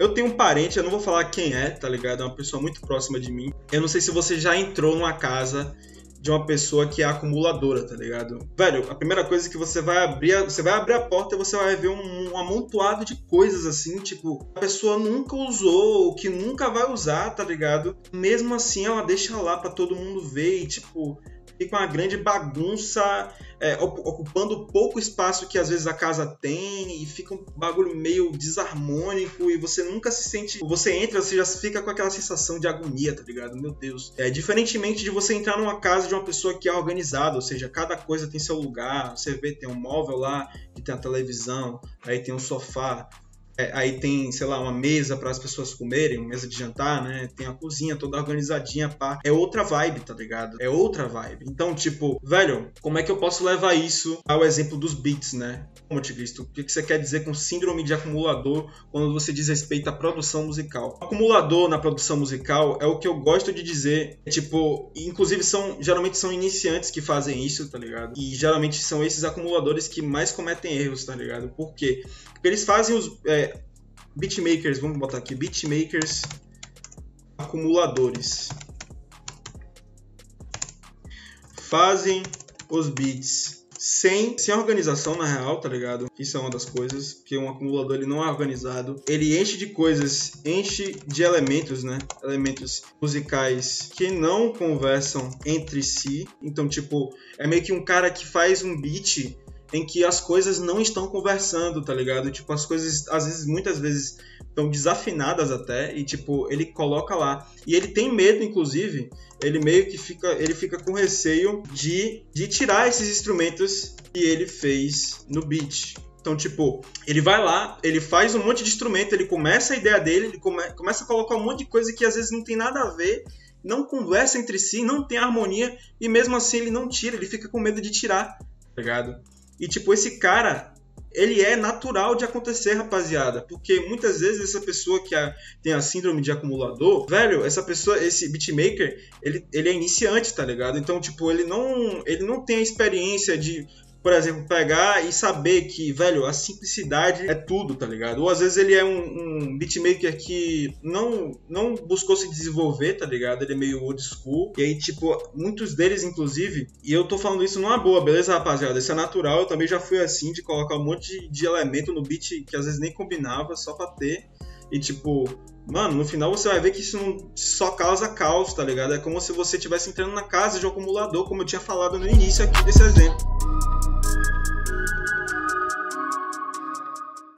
Eu tenho um parente, eu não vou falar quem é, tá ligado? É uma pessoa muito próxima de mim. Eu não sei se você já entrou numa casa de uma pessoa que é acumuladora, tá ligado? Velho, a primeira coisa que você vai abrir a porta e você vai ver um amontoado de coisas assim, tipo, a pessoa nunca usou, ou que nunca vai usar, tá ligado? Mesmo assim, ela deixa lá pra todo mundo ver e, tipo, fica uma grande bagunça, ocupando pouco espaço que às vezes a casa tem, e fica um bagulho meio desarmônico, e você nunca se sente... Você entra, você já fica com aquela sensação de agonia, tá ligado? Meu Deus. Diferentemente de você entrar numa casa de uma pessoa que é organizada, ou seja, cada coisa tem seu lugar, você vê, tem um móvel lá, que tem a televisão, aí tem um sofá, aí tem, sei lá, uma mesa para as pessoas comerem, uma mesa de jantar, né? Tem a cozinha toda organizadinha, pá. É outra vibe, tá ligado? É outra vibe. Então, tipo, velho, como é que eu posso levar isso ao exemplo dos beats, né? Como te Cristo, o que você quer dizer com síndrome de acumulador quando você diz respeito à produção musical? Acumulador na produção musical é o que eu gosto de dizer, tipo, inclusive geralmente são iniciantes que fazem isso, tá ligado? E geralmente são esses acumuladores que mais cometem erros, tá ligado? Por quê? Porque eles fazem os beatmakers, vamos botar aqui, beatmakers acumuladores. Fazem os beats sem organização, na real, tá ligado? Isso é uma das coisas, porque um acumulador ele não é organizado. Ele enche de coisas, enche de elementos, né? Elementos musicais que não conversam entre si. Então, tipo, é meio que um cara que faz um beat em que as coisas não estão conversando, tá ligado? Tipo, as coisas, às vezes, muitas vezes, estão desafinadas até, e, tipo, ele coloca lá. E ele tem medo, inclusive, ele meio que fica com receio de tirar esses instrumentos que ele fez no beat. Então, tipo, ele vai lá, ele faz um monte de instrumento, ele começa a ideia dele, ele começa a colocar um monte de coisa que, às vezes, não tem nada a ver, não conversa entre si, não tem harmonia, e mesmo assim ele não tira, ele fica com medo de tirar, tá ligado? E, tipo, esse cara, ele é natural de acontecer, rapaziada. Porque muitas vezes essa pessoa que tem a síndrome de acumulador, velho, essa pessoa, esse beatmaker, ele é iniciante, tá ligado? Então, tipo, ele não tem a experiência de, por exemplo, pegar e saber que, velho, a simplicidade é tudo, tá ligado? Ou às vezes ele é um beatmaker que não buscou se desenvolver, tá ligado? Ele é meio old school. E aí, tipo, muitos deles, inclusive, e eu tô falando isso numa boa, beleza, rapaziada? Isso é natural, eu também já fui assim, de colocar um monte de elemento no beat que às vezes nem combinava, só pra ter. E, tipo, mano, no final você vai ver que isso não só causa caos, tá ligado? É como se você estivesse entrando na casa de um acumulador, como eu tinha falado no início aqui desse exemplo.